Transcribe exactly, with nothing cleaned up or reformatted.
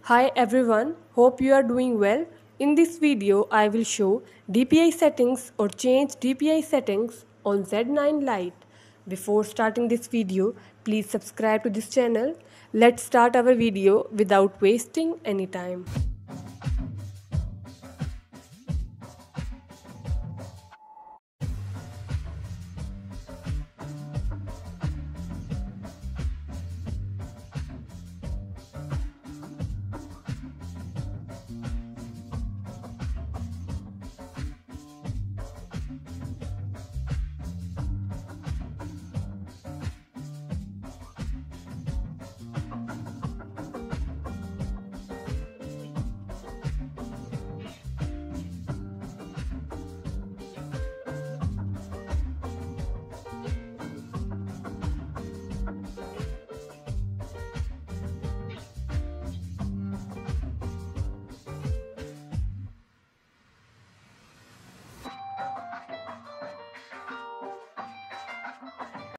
Hi everyone, hope you are doing well. In this video, I will show D P I settings or change D P I settings on Z nine Lite. Before starting this video, please subscribe to this channel. Let's start our video without wasting any time.